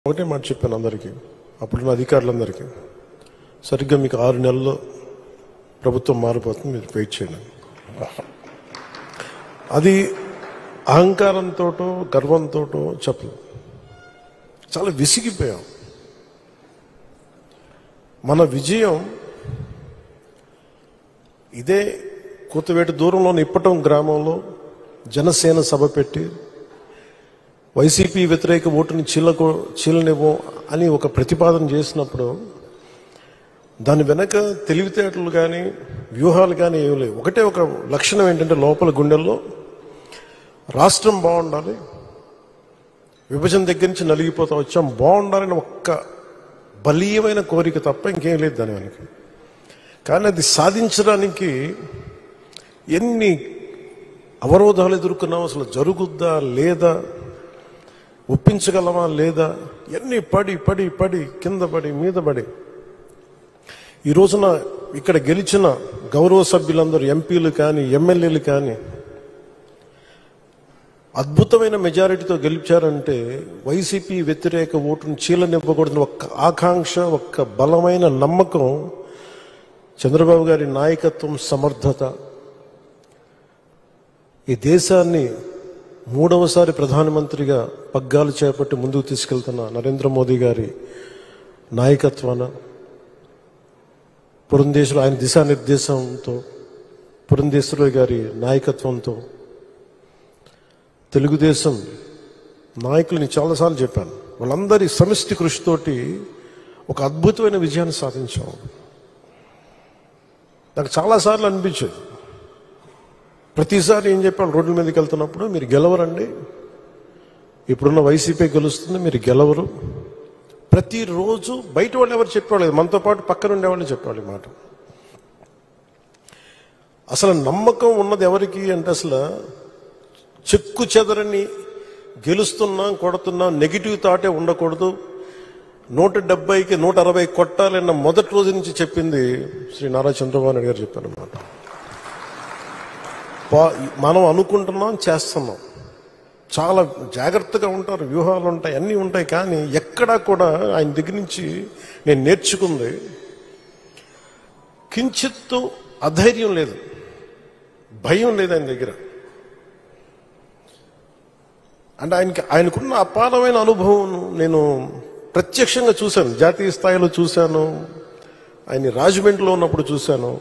ఒకటే మాట చెప్పాను అందరికీ, అప్పుడున్న అధికారులందరికీ, సరిగ్గా మీకు 6 నెలల్లో ప్రభుత్వం మారిపోతుంది, మీరు వెయిట్ చేయండి. అది అహంకారంతో గర్వంతో చెప్పలేదు, చాలా విసిగిపోయాం. మన విజయం ఇదే కూతవేటు దూరంలోని ఇప్పటం గ్రామంలో జనసేన సభ పెట్టి వైసీపీ వ్యతిరేక ఓటుని చీలనివ్వం అని ఒక ప్రతిపాదన చేసినప్పుడు దాని వెనక తెలివితేటలు కానీ వ్యూహాలు కానీ ఏమి లేవు. ఒకటే ఒక లక్షణం ఏంటంటే లోపల గుండెల్లో రాష్ట్రం బాగుండాలి, విభజన దగ్గర నుంచి నలిగిపోతా వచ్చాం, బాగుండాలని ఒక్క బలీయమైన కోరిక తప్ప ఇంకేం లేదు దాని వెనక. కానీ అది సాధించడానికి ఎన్ని అవరోధాలు ఎదుర్కొన్నాం, అసలు జరుగుద్దా లేదా, ఒప్పించగలమా లేదా, ఎన్ని పడి పడి పడి కింద పడి మీద పడి ఈ రోజున ఇక్కడ గెలిచిన గౌరవ సభ్యులందరూ ఎంపీలు కానీ ఎమ్మెల్యేలు కానీ అద్భుతమైన మెజారిటీతో గెలిచారంటే వైసీపీ వ్యతిరేక ఓటును చీలనివ్వకూడదని ఒక్క ఆకాంక్ష, ఒక్క బలమైన నమ్మకం, చంద్రబాబు గారి నాయకత్వం, సమర్థత, ఈ దేశాన్ని 3వసారి ప్రధానమంత్రిగా పగ్గాలు చేపట్టి ముందుకు తీసుకెళ్తున్న నరేంద్ర మోదీ గారి నాయకత్వాన, పురంధేశ్వరి ఆయన దిశానిర్దేశంతో, పురంధేశ్వరి గారి నాయకత్వంతో, తెలుగుదేశం నాయకులని చాలాసార్లు చెప్పాను, వాళ్ళందరి సమిష్టి కృషితోటి ఒక అద్భుతమైన విజయాన్ని సాధించాం. నాకు చాలాసార్లు అనిపించేది, ప్రతిసారి ఏం చెప్పాను, రోడ్ల మీదకి వెళ్తున్నప్పుడు మీరు గెలవరండి, ఇప్పుడున్న వైసీపీ గెలుస్తుంది, మీరు గెలవరు. ప్రతిరోజు బయట వాళ్ళు ఎవరు చెప్పేవాళ్ళు, మనతో పాటు పక్కన ఉండేవాళ్ళు చెప్పేవాళ్ళు మాట. అసలు నమ్మకం ఉన్నది ఎవరికి అంటే, అసలు చెక్కు చెదరని గెలుస్తున్నాం కొడుతున్నాం నెగిటివ్ థాటే ఉండకూడదు, 170కి 160 కొట్టాలన్న మొదటి రోజు నుంచి చెప్పింది శ్రీ నారా చంద్రబాబు నాయుడు గారు చెప్పారన్నమాట. మనం అనుకుంటున్నాం, చేస్తున్నాం, చాలా జాగ్రత్తగా ఉంటారు, వ్యూహాలు ఉంటాయి, అన్నీ ఉంటాయి. కానీ ఎక్కడా కూడా ఆయన దగ్గర నుంచి నేను నేర్చుకుంది కించిత్తు అధైర్యం లేదు, భయం లేదు ఆయన దగ్గర. అంటే ఆయనకున్న అపారమైన అనుభవం నేను ప్రత్యక్షంగా చూశాను, జాతీయ స్థాయిలో చూశాను, ఆయన రాజమండ్రిలో ఉన్నప్పుడు చూశాను.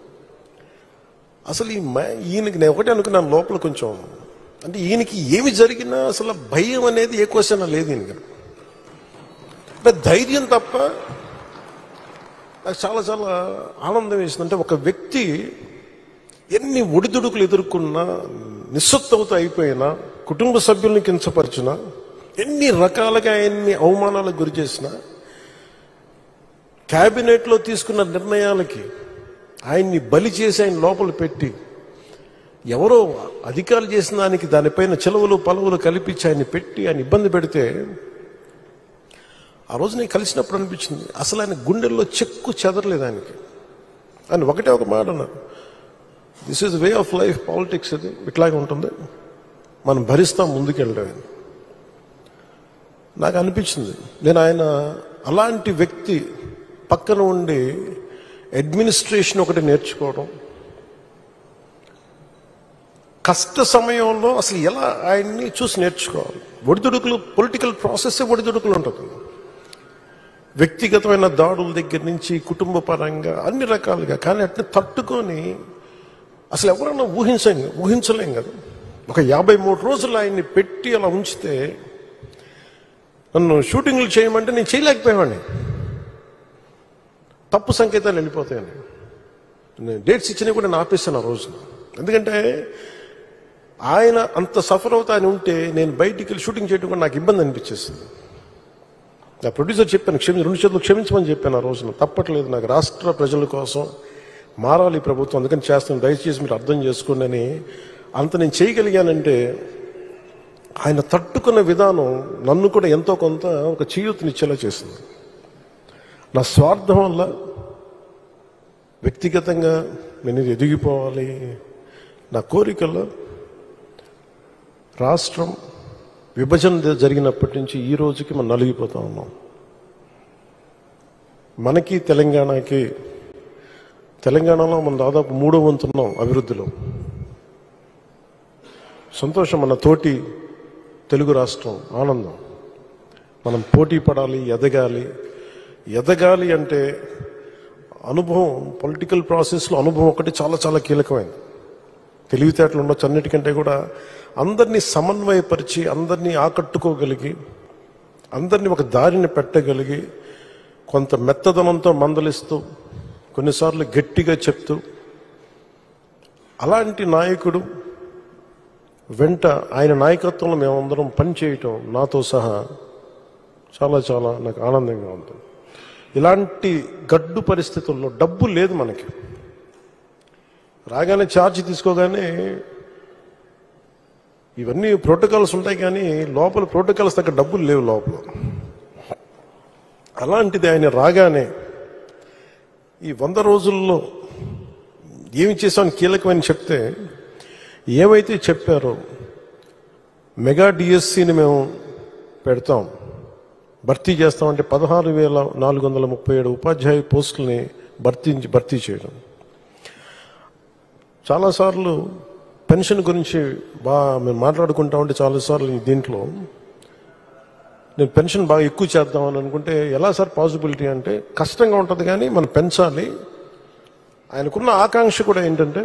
అసలు ఈయనకి నేను ఒకటే అనుకున్నాను లోపల కొంచెం, అంటే ఈయనకి ఏమి జరిగినా అసలు భయం అనేది ఏ క్వశ్చన్ లేదు ఈయనకి, అంటే ధైర్యం తప్ప. నాకు చాలా చాలా ఆనందం వేసింది, అంటే ఒక వ్యక్తి ఎన్ని ఒడిదుడుకులు ఎదుర్కొన్నా, నిస్సత్తువతో అయిపోయినా, కుటుంబ సభ్యుల్ని కించపరిచినా, ఎన్ని రకాలుగా ఎన్ని అవమానాలకు గురి చేసినా, క్యాబినెట్లో తీసుకున్న నిర్ణయాలకి ఆయన్ని బలి చేసి ఆయన లోపల పెట్టి, ఎవరో అధికారులు చేసిన దానికి దానిపైన చెలవులు పలవులు కల్పించి ఆయన్ని పెట్టి ఆయన ఇబ్బంది పెడితే, ఆ రోజు నేను కలిసినప్పుడు అనిపించింది అసలు ఆయన గుండెల్లో చెక్కు చెదరలేదు ఆయనకి. ఆయన ఒకటే ఒక మాట అన్నారు, this is way of life, politics ఇది ఇట్లాగే ఉంటుంది, మనం భరిస్తాం ముందుకెళ్ళడం. నాకు అనిపించింది నేను ఆయన అలాంటి వ్యక్తి పక్కన ఉండి అడ్మినిస్ట్రేషన్ ఒకటి నేర్చుకోవడం, కష్ట సమయంలో అసలు ఎలా ఆయన్ని చూసి నేర్చుకోవాలి. ఒడిదుడుకులు, పొలిటికల్ ప్రాసెస్ ఒడిదుడుకులు ఉంటుంది, వ్యక్తిగతమైన దాడుల దగ్గర నుంచి కుటుంబ పరంగా అన్ని రకాలుగా. కానీ అట్లా తట్టుకొని అసలు ఎవరన్నా ఊహించలేం కదా. ఒక 53 రోజులు ఆయన్ని పెట్టి అలా ఉంచితే, నన్ను షూటింగ్లు చేయమంటే నేను చేయలేకపోయావాడిని, తప్పు సంకేతాలు వెళ్ళిపోతాయని. నేను డేట్స్ ఇచ్చినా కూడా నేను ఆపేస్తాను ఆ రోజున. ఎందుకంటే ఆయన అంత సఫర్ అవుతా అని ఉంటే నేను బయటికి వెళ్ళి షూటింగ్ చేయడం కూడా నాకు ఇబ్బంది అనిపించేస్తుంది. నా ప్రొడ్యూసర్ చెప్పాను, 2 చేతులు క్షమించమని చెప్పాను ఆ రోజున. తప్పట్లేదు, నాకు రాష్ట్ర ప్రజల కోసం మారాలి ప్రభుత్వం, అందుకని చేస్తాను, దయచేసి మీరు అర్థం చేసుకోండి అని. అంత నేను చేయగలిగానంటే ఆయన తట్టుకున్న విధానం నన్ను కూడా ఎంతో కొంత ఒక చేయూతనిచ్చేలా చేసింది. నా స్వార్థం వల్ల వ్యక్తిగతంగా నేను ఎదిగిపోవాలి, నా కోరికల్లో రాష్ట్రం విభజన జరిగినప్పటి నుంచి ఈ రోజుకి మనం నలిగిపోతా ఉన్నాం. మనకి తెలంగాణలో మనం దాదాపు 3వ వంతున్నాం అభివృద్ధిలో. సంతోషం, మన తోటి తెలుగు రాష్ట్రం ఆనందం. మనం పోటీ పడాలి, ఎదగాలి అంటే అనుభవం, పొలిటికల్ ప్రాసెస్లో అనుభవం ఒకటి చాలా చాలా కీలకమైనది. తెలివితేటలు ఉండొచ్చు, అన్నిటికంటే కూడా అందరినీ సమన్వయపరిచి, అందరినీ ఆకట్టుకోగలిగి, అందరినీ ఒక దారిని పెట్టగలిగి, కొంత మెత్తదనంతో మందలిస్తూ, కొన్నిసార్లు గట్టిగా చెప్తూ, అలాంటి నాయకుడు వెంట ఆయన నాయకత్వంలో మేమందరం పనిచేయటం నాతో సహా చాలా చాలా నాకు ఆనందంగా ఉంటుంది. ఇలాంటి గడ్డు పరిస్థితుల్లో డబ్బు లేదు మనకి. రాగానే ఛార్జ్ తీసుకోగానే ఇవన్నీ ప్రోటోకాల్స్ ఉంటాయి, కానీ లోపల ప్రోటోకాల్స్ తగ్గ డబ్బులు లేవు లోపల. అలాంటిది ఆయన రాగానే ఈ 100 రోజుల్లో ఏమి చేశామని కీలకమని చెప్తే, ఏమైతే చెప్పారో మెగా డిఎస్సిని మేము పెడతాం, భర్తీ చేస్తామంటే 16,437 ఉపాధ్యాయ పోస్టుల్ని భర్తీ చేయడం. చాలాసార్లు పెన్షన్ గురించి మేము మాట్లాడుకుంటా ఉంటే చాలాసార్లు దీంట్లో నేను పెన్షన్ బాగా ఎక్కువ చేద్దామని అనుకుంటే, ఎలా సార్ పాసిబిలిటీ అంటే, కష్టంగా ఉంటుంది కానీ మనం పెంచాలి. ఆయనకున్న ఆకాంక్ష కూడా ఏంటంటే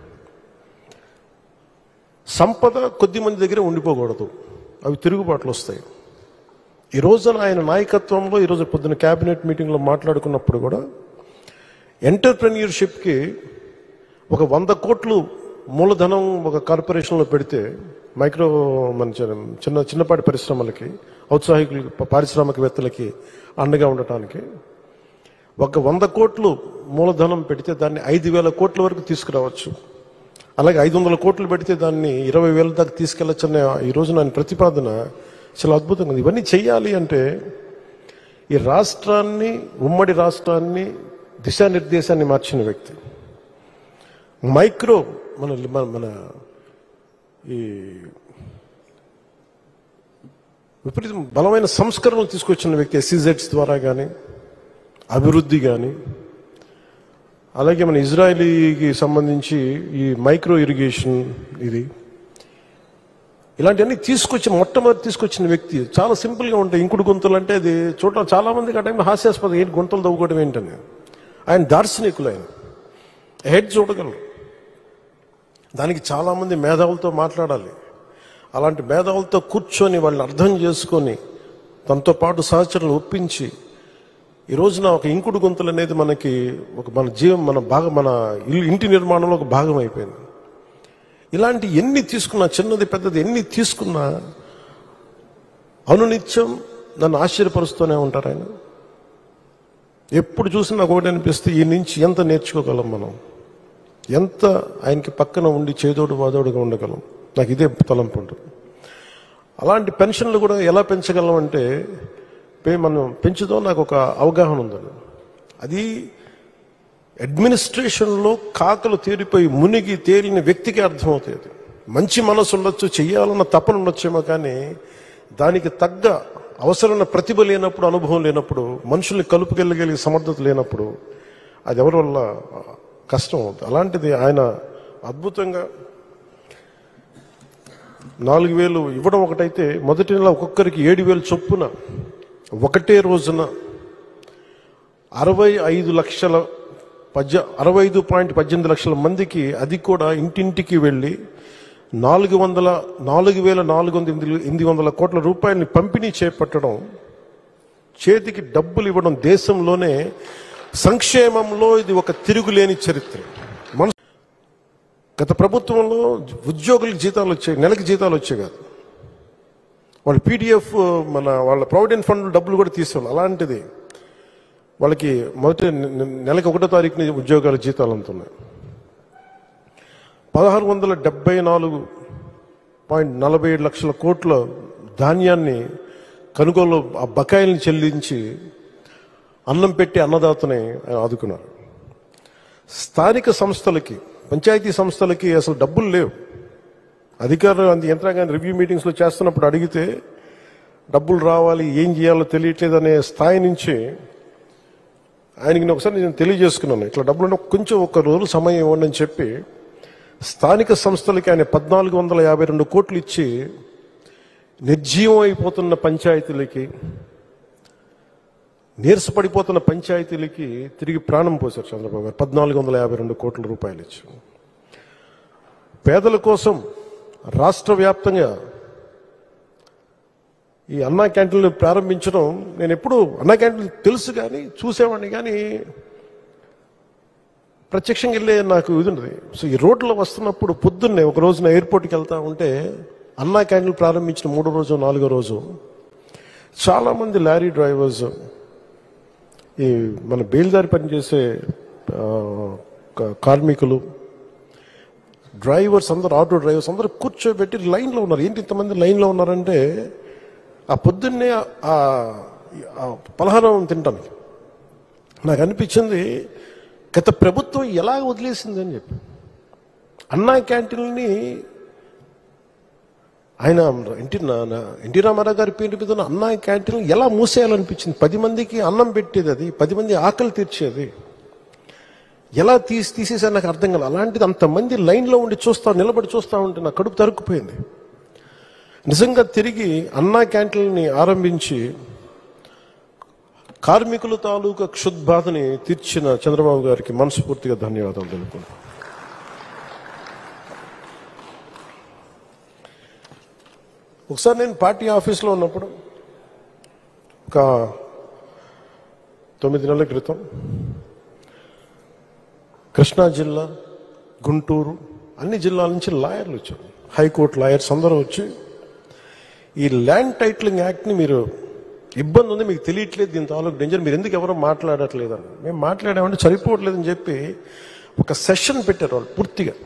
సంపద కొద్ది మంది దగ్గర ఉండిపోకూడదు, అవి తిరుగుబాట్లు వస్తాయి. ఈ రోజున ఆయన నాయకత్వంలో ఈరోజు పొద్దున క్యాబినెట్ మీటింగ్లో మాట్లాడుకున్నప్పుడు కూడా ఎంటర్ప్రెన్యూర్షిప్కి ఒక 100 కోట్లు మూలధనం ఒక కార్పొరేషన్లో పెడితే, మైక్రో మన చిన్నపాటి పరిశ్రమలకి, ఔత్సాహికులకి, పారిశ్రామికవేత్తలకి అండగా ఉండటానికి ఒక 100 కోట్లు మూలధనం పెడితే దాన్ని 5,000 కోట్ల వరకు తీసుకురావచ్చు. అలాగే 500 కోట్లు పెడితే దాన్ని 20,000 దాకా తీసుకెళ్లొచ్చనే ఈ రోజు నా ప్రతిపాదన చాలా అద్భుతంగా ఉంది. ఇవన్నీ చెయ్యాలి అంటే ఈ రాష్ట్రాన్ని, ఉమ్మడి రాష్ట్రాన్ని దిశానిర్దేశాన్ని మార్చిన వ్యక్తి, మైక్రో మన ఈ విపరీతం బలమైన సంస్కరణలు తీసుకొచ్చిన వ్యక్తి, SEZs ద్వారా కానీ, అభివృద్ధి కానీ, అలాగే మన ఇజ్రాయిలీకి సంబంధించి ఈ మైక్రో ఇరిగేషన్, ఇలాంటివన్నీ మొట్టమొదటి తీసుకొచ్చిన వ్యక్తి. చాలా సింపుల్గా ఉంటాయి. ఇంకుడు గుంతలు అంటే అది చూడటం చాలా మందికి ఆ టైంలో హాస్యాస్పదం, ఏంటి గుంతలు తవ్వుకోవడం ఏంటని. ఆయన దార్శనికులు, ఆయన హెడ్ చూడగలరు. దానికి చాలామంది మేధావులతో మాట్లాడాలి. అలాంటి మేధావులతో కూర్చొని వాళ్ళని అర్థం చేసుకొని తనతో పాటు సహచరులు ఒప్పించి ఈ రోజున ఒక ఇంకుడు గుంతలు అనేది మనకి ఒక మన ఇంటి నిర్మాణంలో ఒక భాగం అయిపోయింది. ఇలాంటి ఎన్ని తీసుకున్నా, చిన్నది పెద్దది ఎన్ని తీసుకున్నా అనునిత్యం నన్ను ఆశ్చర్యపరుస్తూనే ఉంటారు ఆయన. ఎప్పుడు చూసినా నాకు ఒకటి అనిపిస్తే, ఈ నుంచి ఎంత నేర్చుకోగలం మనం, ఎంత ఆయనకి పక్కన ఉండి చేదోడు వాదోడుగా ఉండగలం. నాకు ఇదే తలంపు ఉంటుంది. అలాంటి పెన్షన్లు కూడా ఎలా పెంచగలం అంటే, మనం పెంచుదాం, నాకు ఒక అవగాహన ఉందని. అది అడ్మినిస్ట్రేషన్లో కాకలు తీరిపోయి మునిగి తేలిన వ్యక్తికి అర్థమవుతుంది. అది మంచి మనసు ఉండొచ్చు, చెయ్యాలన్న తపన ఉండొచ్చేమో, కానీ దానికి తగ్గ అవసరమైన ప్రతిభ లేనప్పుడు, అనుభవం లేనప్పుడు, మనుషుల్ని కలుపుకెళ్ళగలిగే సమర్థత లేనప్పుడు అది ఎవరి వల్ల కష్టం అవుతుంది. అలాంటిది ఆయన అద్భుతంగా 4,000 ఇవ్వడం ఒకటైతే, మొదటి నెల ఒక్కొక్కరికి 7,000 చొప్పున ఒకటే రోజున 65.18 లక్షల మందికి, అది కూడా ఇంటింటికి వెళ్ళి 4,400 కోట్ల రూపాయలని పంపిణీ చేపట్టడం, చేతికి డబ్బులు ఇవ్వడం, దేశంలోనే సంక్షేమంలో ఇది ఒక తిరుగులేని చరిత్ర. గత ప్రభుత్వంలో ఉద్యోగులకు జీతాలు వచ్చాయి, నెలకి జీతాలు వచ్చాయి కాదు, వాళ్ళు PDF వాళ్ళ ప్రావిడెంట్ ఫండ్ డబ్బులు కూడా తీసేవాళ్ళు. అలాంటిది వాళ్ళకి మొదటి నెలకి 1వ తారీఖున ఉద్యోగాల జీతాలు అందుతున్నాయి. 1674.47 లక్షల కోట్ల ధాన్యాన్ని కొనుగోలు, ఆ బకాయిల్ని చెల్లించి అన్నం పెట్టి అన్నదాతని ఆదుకున్నారు. స్థానిక సంస్థలకి, పంచాయతీ సంస్థలకి అసలు డబ్బులు లేవు. అధికారులు అంత యంత్రాంగాన్ని రివ్యూ మీటింగ్స్లో చేస్తున్నప్పుడు అడిగితే డబ్బులు రావాలి, ఏం చేయాలో తెలియట్లేదు అనే స్థాయి నుంచి ఆయనకి నేను ఒకసారి తెలియజేసుకున్నాను, ఇట్లా డబ్బులు కొంచెం ఒక రోజు సమయం ఇవ్వండి అని చెప్పి స్థానిక సంస్థలకి ఆయన 1452 కోట్లు ఇచ్చి నిర్జీవం అయిపోతున్న పంచాయతీలకి, నీరసపడిపోతున్న పంచాయతీలకి తిరిగి ప్రాణం పోశారు చంద్రబాబు గారు. 1452 కోట్ల రూపాయలు ఇచ్చి పేదల కోసం రాష్ట్ర వ్యాప్తంగా ఈ అన్నా క్యాంటీన్లు ప్రారంభించడం, నేను ఎప్పుడు అన్నా క్యాంటీన్లు తెలుసు కానీ చూసేవాడిని కానీ ప్రత్యక్షంగా వెళ్ళే నాకు ఇది ఉండదు. సో ఈ రోడ్లో వస్తున్నప్పుడు పొద్దున్నే ఒక రోజున ఎయిర్పోర్ట్కి వెళ్తా ఉంటే అన్నా క్యాంటీన్లు ప్రారంభించిన 3వ రోజు 4వ రోజు చాలామంది లారీ డ్రైవర్స్, ఈ మన బేల్దారి పనిచేసే కార్మికులు, డ్రైవర్స్ అందరూ, ఆటో డ్రైవర్స్ అందరూ కూర్చోబెట్టి లైన్లో ఉన్నారు. ఏంటి ఇంతమంది లైన్లో ఉన్నారంటే ఆ పొద్దున్నే ఆ పలహారం తింటాను. నాకు అనిపించింది గత ప్రభుత్వం ఎలా వదిలేసింది అని చెప్పి. అన్నా క్యాంటీన్ని ఆయన ఎన్టీ రామారావు గారి పేరు మీద అన్నా క్యాంటీన్ ఎలా మూసేయాలనిపించింది. 10 మందికి అన్నం పెట్టేది, అది 10 మంది ఆకలి తీర్చేది, ఎలా తీసేసారు నాకు అర్థం కాదు. అలాంటిది అంతమంది లైన్లో ఉండి నిలబడి చూస్తూ ఉంటే నా కడుపు తరుక్కుపోయింది. నిజంగా తిరిగి అన్నా క్యాంటీన్ని ఆరంభించి కార్మికుల తాలూకా క్షుద్బాధని తీర్చిన చంద్రబాబు గారికి మనస్ఫూర్తిగా ధన్యవాదాలు తెలుపుకుంటాను. ఒకసారి నేను పార్టీ ఆఫీస్లో ఉన్నప్పుడు ఒక 9 నెలల క్రితం కృష్ణా జిల్లా, గుంటూరు, అన్ని జిల్లాల నుంచి లాయర్లు వచ్చారు, హైకోర్టు లాయర్స్ అందరూ వచ్చి ఈ ల్యాండ్ టైటిలింగ్ యాక్ట్ని మీరు ఇబ్బంది ఉంది, మీకు తెలియట్లేదు, దీని తాలూకు డేంజర్, మీరు ఎందుకు ఎవరో మాట్లాడట్లేదని. మేము మాట్లాడామంటే సరిపోవట్లేదని చెప్పి ఒక సెషన్ పెట్టారు వాళ్ళు పూర్తిగా.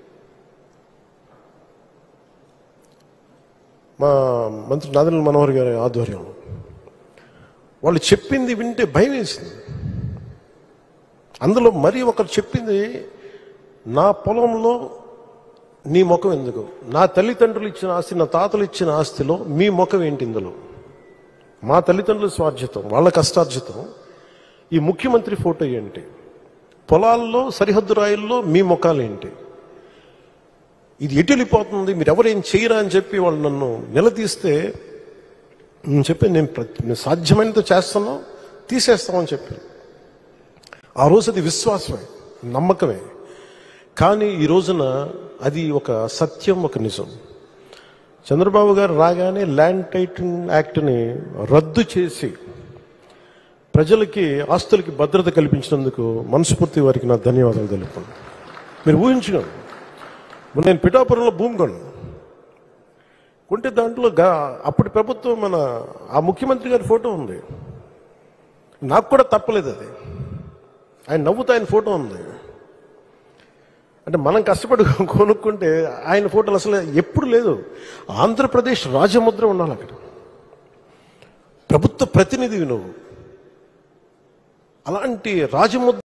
మా మంత్రి నాదెండ్ల మనోహర్ గారి ఆధ్వర్యంలో వాళ్ళు చెప్పింది వింటే భయం వేసింది. అందులో మరీ ఒకరు చెప్పింది, నా పొలంలో నీ ముఖం ఎందుకు, నా తల్లిదండ్రులు ఇచ్చిన ఆస్తి, నా తాతలు ఇచ్చిన ఆస్తిలో మీ ముఖం ఏంటి, ఇందులో మా తల్లిదండ్రుల స్వార్జితం, వాళ్ళ కష్టార్జితం, ఈ ముఖ్యమంత్రి ఫోటో ఏంటి, పొలాల్లో సరిహద్దు రాయిల్లో మీ ముఖాలు ఏంటి, ఇది ఎటు వెళ్ళిపోతుంది, మీరు ఎవరేం చేయరా అని చెప్పి వాళ్ళు నన్ను నిలదీస్తే నేను చెప్పి నేను సాధ్యమైనంత చేస్తానో తీసేస్తామని చెప్పి. ఆ రోజు అది విశ్వాసమే, నమ్మకమే. కానీ ఈ రోజున అది ఒక సత్యం, ఒక నిజం. చంద్రబాబు గారు రాగానే ల్యాండ్ టైటిలింగ్ యాక్ట్ని రద్దు చేసి ప్రజలకి, ఆస్తులకి భద్రత కల్పించినందుకు మనస్ఫూర్తి వారికి నా ధన్యవాదాలు తెలుపుతున్నాను. మీరు ఊహించుకోండి, నేను పిఠాపురంలో భూమి కొంటే దాంట్లో అప్పటి ప్రభుత్వం మన ఆ ముఖ్యమంత్రి గారి ఫోటో ఉంది. నాకు కూడా తప్పలేదు అది, ఆయన నవ్వుతా ఆయన ఫోటో ఉంది. అంటే మనం కష్టపడి కొనుక్కుంటే ఆయన ఫోటోలు అసలు ఎప్పుడు లేదు. ఆంధ్రప్రదేశ్ రాజముద్ర ఉండాలి అక్కడ, ప్రభుత్వ ప్రతినిధివి నువ్వు, అలాంటి రాజముద్ర